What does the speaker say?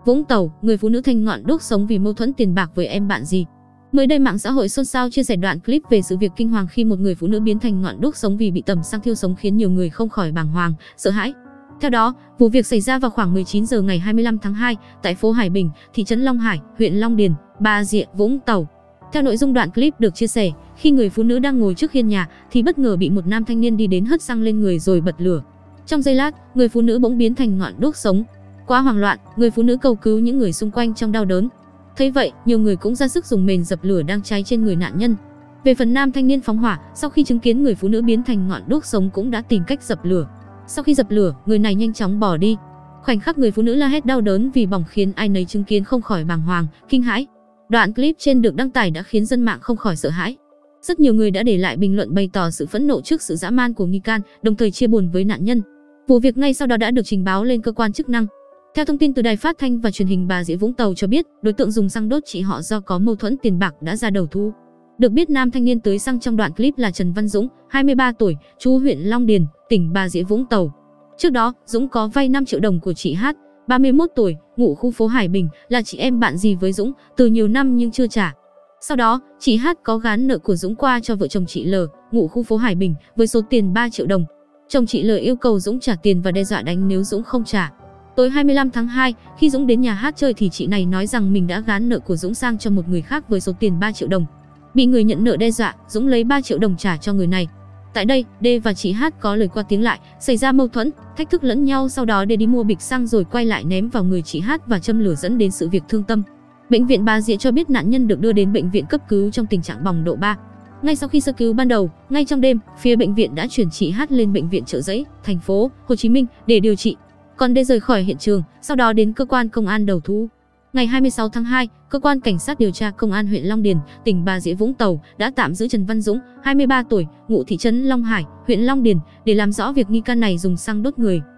Vũng Tàu, người phụ nữ thanh ngọn đuốc sống vì mâu thuẫn tiền bạc với em bạn gì. Mới đây mạng xã hội xôn xao chia sẻ đoạn clip về sự việc kinh hoàng khi một người phụ nữ biến thành ngọn đuốc sống vì bị tẩm xăng thiêu sống khiến nhiều người không khỏi bàng hoàng, sợ hãi. Theo đó, vụ việc xảy ra vào khoảng 19 giờ ngày 25 tháng 2 tại phố Hải Bình, thị trấn Long Hải, huyện Long Điền, Bà Rịa, Vũng Tàu. Theo nội dung đoạn clip được chia sẻ, khi người phụ nữ đang ngồi trước hiên nhà thì bất ngờ bị một nam thanh niên đi đến hất xăng lên người rồi bật lửa. Trong giây lát, người phụ nữ bỗng biến thành ngọn đuốc sống. Quá hoảng loạn, người phụ nữ cầu cứu những người xung quanh trong đau đớn. Thấy vậy, nhiều người cũng ra sức dùng mền dập lửa đang cháy trên người nạn nhân. Về phần nam thanh niên phóng hỏa, sau khi chứng kiến người phụ nữ biến thành ngọn đuốc sống cũng đã tìm cách dập lửa. Sau khi dập lửa, người này nhanh chóng bỏ đi. Khoảnh khắc người phụ nữ la hét đau đớn vì bỏng khiến ai nấy chứng kiến không khỏi bàng hoàng, kinh hãi. Đoạn clip trên được đăng tải đã khiến dân mạng không khỏi sợ hãi. Rất nhiều người đã để lại bình luận bày tỏ sự phẫn nộ trước sự dã man của nghi can, đồng thời chia buồn với nạn nhân. Vụ việc ngay sau đó đã được trình báo lên cơ quan chức năng. Theo thông tin từ Đài Phát thanh và Truyền hình Bà Rịa Vũng Tàu cho biết, đối tượng dùng xăng đốt chị họ do có mâu thuẫn tiền bạc đã ra đầu thú. Được biết nam thanh niên tưới xăng trong đoạn clip là Trần Văn Dũng, 23 tuổi, trú huyện Long Điền, tỉnh Bà Rịa Vũng Tàu. Trước đó, Dũng có vay 5 triệu đồng của chị H, 31 tuổi, ngụ khu phố Hải Bình, là chị em bạn gì với Dũng từ nhiều năm nhưng chưa trả. Sau đó, chị H có gán nợ của Dũng qua cho vợ chồng chị L, ngụ khu phố Hải Bình, với số tiền 3 triệu đồng. Chồng chị L yêu cầu Dũng trả tiền và đe dọa đánh nếu Dũng không trả. Tối 25 tháng 2, khi Dũng đến nhà H chơi thì chị này nói rằng mình đã gán nợ của Dũng sang cho một người khác với số tiền 3 triệu đồng. Bị người nhận nợ đe dọa, Dũng lấy 3 triệu đồng trả cho người này. Tại đây, D và chị H có lời qua tiếng lại, xảy ra mâu thuẫn, thách thức lẫn nhau, sau đó D đi mua bịch xăng rồi quay lại ném vào người chị H và châm lửa dẫn đến sự việc thương tâm. Bệnh viện Bà Rịa cho biết nạn nhân được đưa đến bệnh viện cấp cứu trong tình trạng bỏng độ 3. Ngay sau khi sơ cứu ban đầu, ngay trong đêm, phía bệnh viện đã chuyển chị H lên bệnh viện Chợ Giấy, thành phố Hồ Chí Minh để điều trị. Còn D rời khỏi hiện trường, sau đó đến cơ quan công an đầu thú. Ngày 26 tháng 2, cơ quan cảnh sát điều tra công an huyện Long Điền, tỉnh Bà Rịa Vũng Tàu đã tạm giữ Trần Văn Dũng, 23 tuổi, ngụ thị trấn Long Hải, huyện Long Điền để làm rõ việc nghi can này dùng xăng đốt người.